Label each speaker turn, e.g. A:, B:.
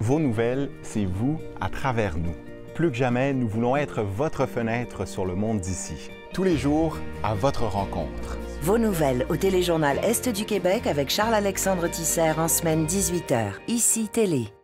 A: Vos nouvelles, c'est vous à travers nous. Plus que jamais, nous voulons être votre fenêtre sur le monde d'ici. Tous les jours, à votre rencontre.
B: Vos nouvelles au téléjournal Est du Québec avec Charles-Alexandre Tisser en semaine 18h. Ici Télé.